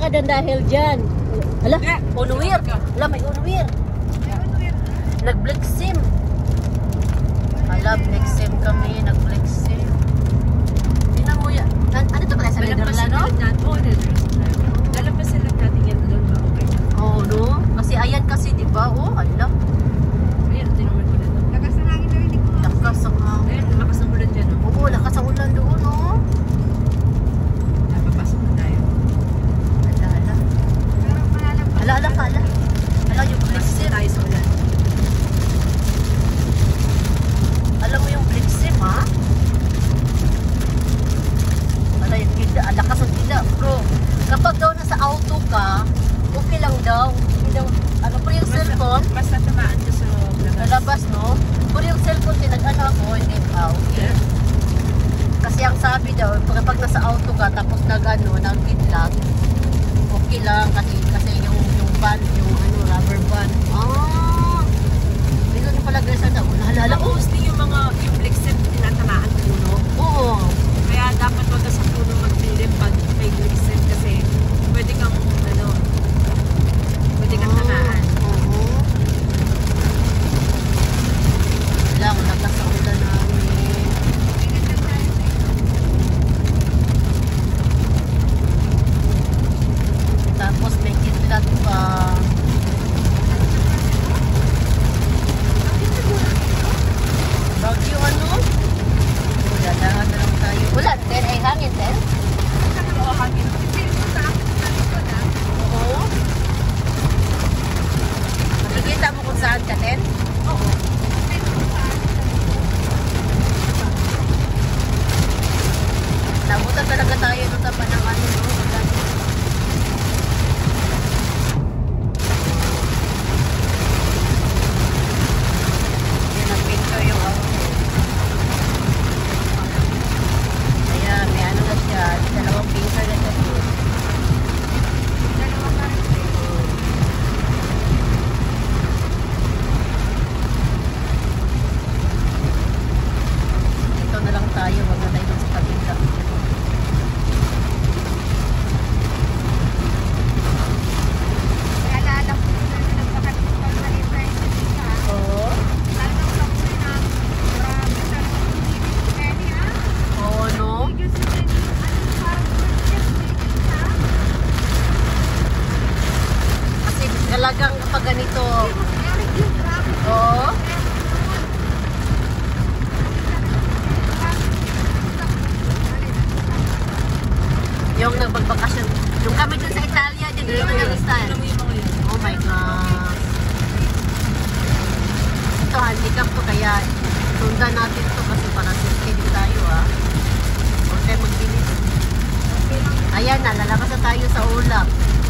ka dan dahil dyan. Ala, unwir. Ala, may unwir. Nag-black sim. Ala, black sim kami. Nag-black sim. Tingnan mo yan. Ano ito pala sa Netherlands, no? Oo, Netherlands. Lalapasan lang natin yan doon ba? Okay. Oo, no? Kasi ayan kasi, di ba? Oh, ala. Ayan, tinumad ko na. Lakas ng hangin na rin ko. Lakas ang hangin. Ayan, lumakas ang ulan dyan. Oo, lakas ang ulan doon, no? Napapasok na tayo. Ala, ala. Pero malalang pa. Ala, ala ka, ala. Ala, yung black sim. Tayo sa ulan. Alam mo yung black sim, ha? Ala, yung gila. Lakas ang gila, bro. Kapag daw nasa auto ka, okay lang daw. Hindi daw, ano, pero yung cellphone, Mas natamaan ko sa nalabas, no? Pero yung cellphone, tinag-ano ako, hindi okay. Kasi ang sabi daw, kapag nasa auto ka, tapos nag-ano, nag-kidlat, okay lang, kasi yung band, yung ano, rubber band. Ah! Dito na pala guys, ano, nahalala ko. Mostly yung mga yung flexit tinatamaan puno. Oo. Kaya dapat wag ka sa puno magpilip pag may flexit kasi pwede kang ano, pwede kang tamaan. Oo. Lang, lakas ang ulan namin. Tapos may kidlat pa. Bagyo ano? Dadahan na lang tayo. Ulan, then ay hangin, then? Oo, hangin. Oo. Makikita mo kung saan ka, then? Oo. Nabutan talaga tayo nung tapan ng ano, no? Ulan. Yan ang picture yung outfit. Ayan, may ano na siya. Dalawang picture na siya. Dito na lang tayo. Wag na tayo sa kabila. Naalala ko na nagpakatipag na impression ka. Oo. Talagang kapag na marami sa Penny, ha? Oo, no? Video sa Penny. Ano, parang gorgeous video ka. Kasi talagang kapag ganito. Very cute, grabe. Oo. Yung nagbabakasyon. Yung kami dun sa Italia, dyan dito nag-style. Alam mo yung mga yun. Oh my God. Ito, handicap to kaya sundan natin to kasi para safety din tayo, ah. Huwag tayo magbilis. Ayan na, lalabas na tayo sa ulap.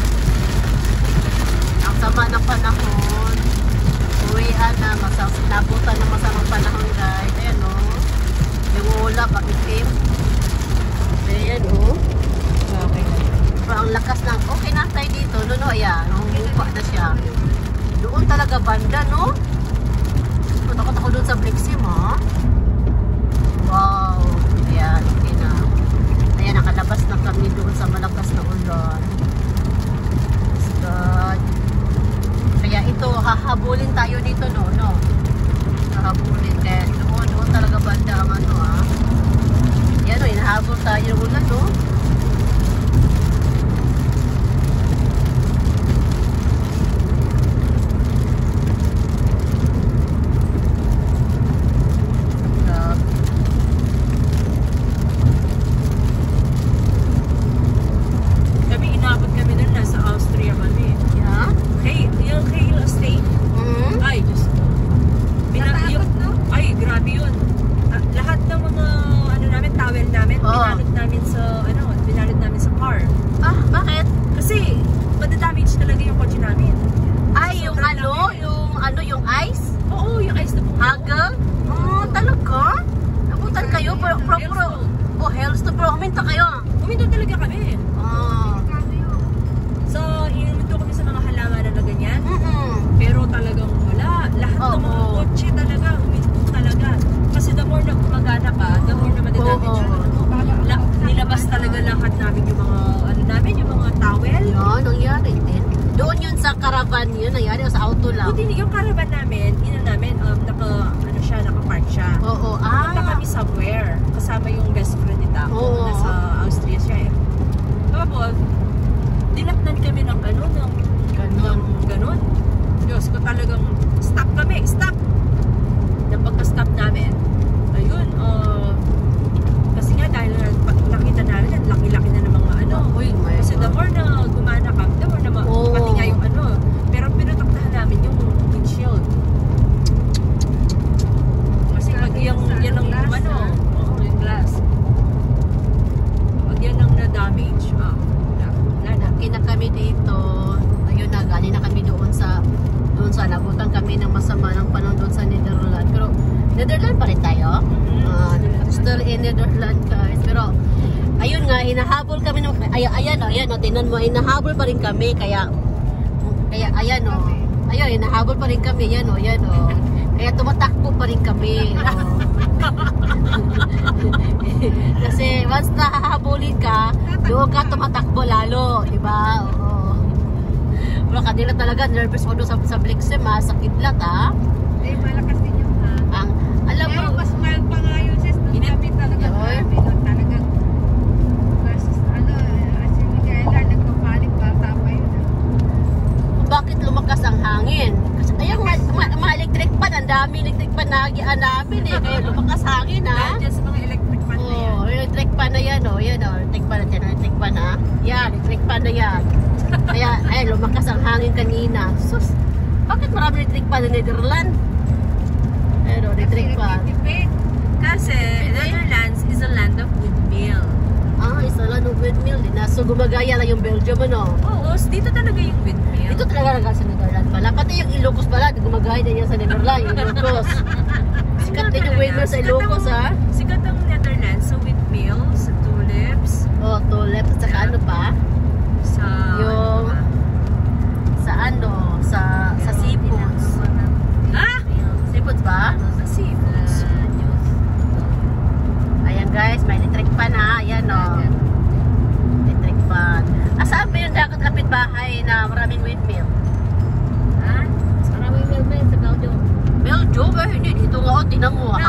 Ang sama ng panahon. Uwian na, nabutan ng masamang panahon, guys. Ayan, oh. Yung ulap, itim. Ayan, oh. Okay. Pero ang lakas ng, okay na tayo dito, no, ayan, humupa na siya. Doon talaga banda, no? Takot ako doon sa Black Sim, ha? Wow, ayan, okay na. Ayan, nakalabas na kami doon sa malakas na ulan. Praise God. Kaya ito, hahabulin tayo dito, no? Hahabulin, kaya doon talaga banda ang ano, ha? Ayan, no, inahabol tayo ng ulan, no? Kami inabot kami doon, nasa Austria kami. Yeah? Hey, yung Hale Estate. Mm-hmm. Ay, Diyos ko. Natakot, no? Ay, grabe yun. Lahat ng mga, ano namin, towel namin, Oo. pinanot namin sa, ano, Netherlands pa rin tayo. Still in Netherlands guys. Pero, ayun nga, hinahabol kami ng, ayan o, tingnan mo, hinahabol pa rin kami, kaya, ayan o, ayun, hinahabol pa rin kami, ayan o, kaya tumatakbo pa rin kami, kasi, once nahahabulin ka, doon ka tumatakbo lalo, diba, oo. Pero kanila talaga, nervous ko doon sa Blixem sa kidlat Eh, malakas din yung alam pero mo, mas mild pa nga yun sis. Nung kami talaga grabe na talagang versus as in Miguela, nagpapanik bata pa yun. bakit lumakas ang hangin? Kasi ayun, mga electric pan, ang dami electric pan na hagian namin kaya lumakas hangin Dahil sa mga electric fan na yan. Electric pan na yan electric pan na yan, electric pan yan, electric pan na yan. Kaya, ayun, lumakas ang hangin kanina. Sus, bakit marami electric pan na Netherlands? Pero, electric pan. Kasi Netherlands is a land of windmill. Isa lang ng windmill din. So, gumagaya lang yung Belgium, Oo, dito talaga yung windmill. Dito talaga sa Netherlands pala. Pati yung Ilocos pala, gumagaya din yan sa Netherlands, yung Ilocos. Sikat din yung windmill sa Ilocos, Sikat ang Netherlands sa windmill, sa tulips. Tulips, at saka ano pa? Sa Yung, sa seafoods. Seafoods ba? Sa seafoods. Ayan guys, may electric pan ayan electric pan. Saan ba yung dagat kapitbahay na maraming windmill? Maraming windmill sa Belgium. Belgium? Hindi, dito nga tingnan mo